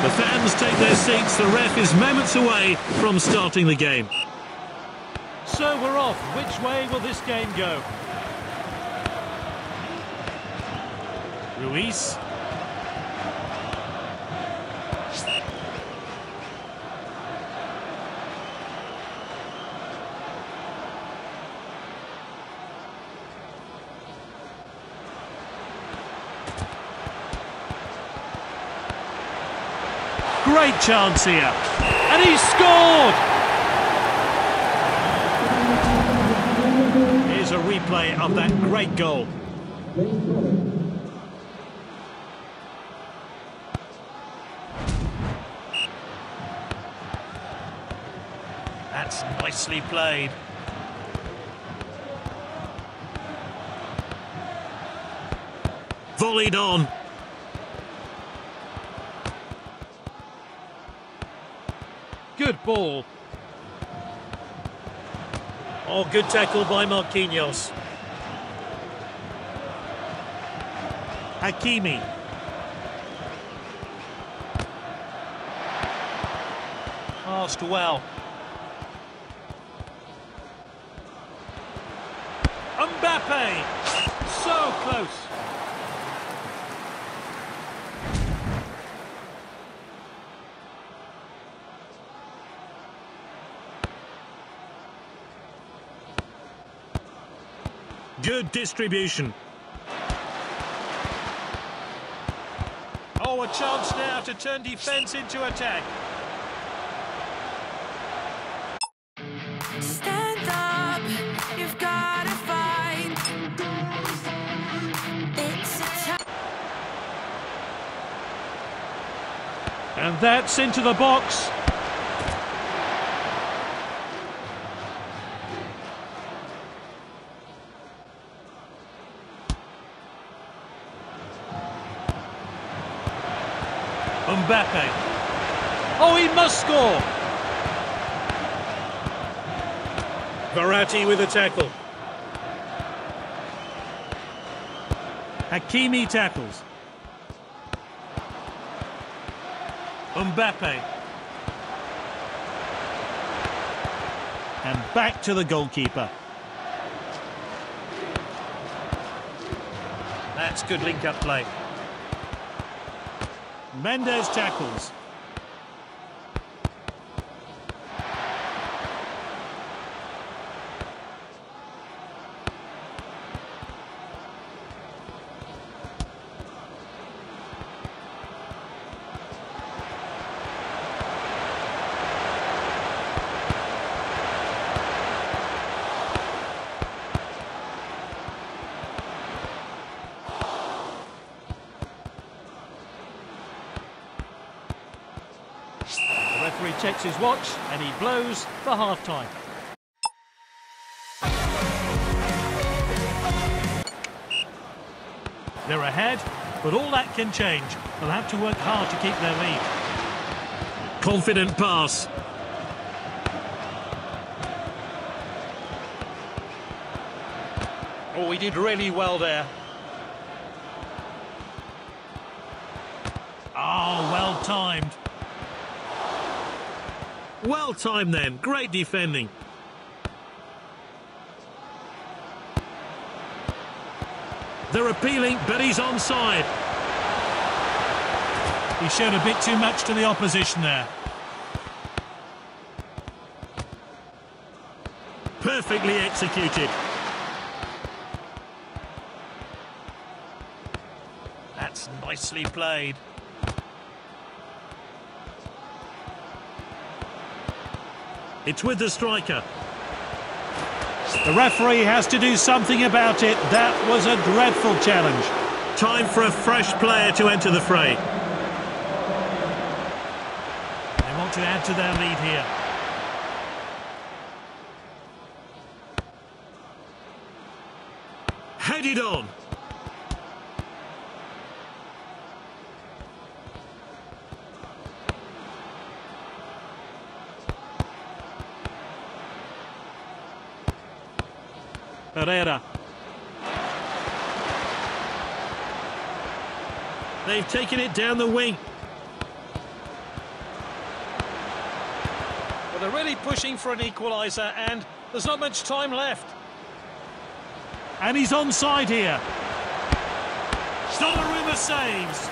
The fans take their seats. The ref is moments away from starting the game. So we're off. Which way will this game go? Ruiz. Great chance here. And he scored! Here's a replay of that great goal. That's nicely played. Volleyed on. Good ball. Oh, good tackle by Marquinhos. Hakimi. Passed well. Mbappe! So close. Good distribution. Oh, a chance now to turn defence into attack. Stand up, you've got to fight. It's a time. And that's into the box. Mbappe. Oh, he must score. Verratti with a tackle. Hakimi tackles. Mbappe. And back to the goalkeeper. That's good link-up play. Mendes tackles. The referee checks his watch and he blows for half-time. They're ahead, but all that can change. They'll have to work hard to keep their lead. Confident pass. Oh, he did really well there. Oh, well timed. Well timed then. Great defending. They're appealing, but he's onside. He showed a bit too much to the opposition there. Perfectly executed. That's nicely played. It's with the striker. The referee has to do something about it. That was a dreadful challenge. Time for a fresh player to enter the fray. They want to add to their lead here. Headed on. Herrera. They've taken it down the wing. they're really pushing for an equaliser, and there's not much time left. And he's onside here. Donnarumma saves.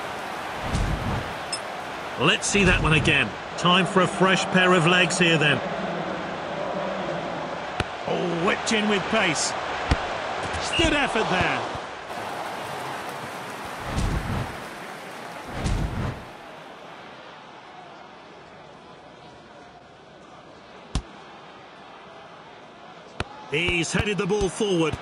Let's see that one again. Time for a fresh pair of legs here then. Oh, whipped in with pace. Good effort there. He's headed the ball forward.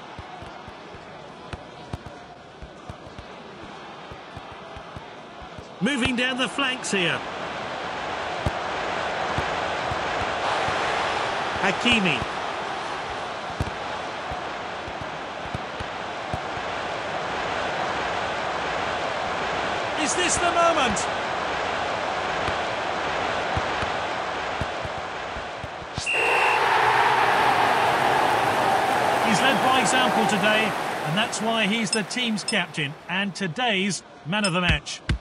Moving down the flanks here. Hakimi. Is this the moment? He's led by example today, and that's why he's the team's captain and today's man of the match.